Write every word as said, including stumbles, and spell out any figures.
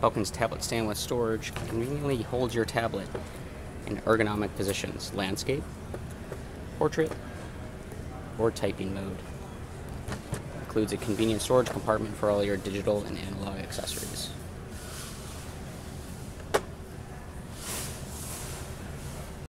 Belkin's tablet stand with storage conveniently holds your tablet in ergonomic positions, landscape, portrait, or typing mode. Includes a convenient storage compartment for all your digital and analog accessories.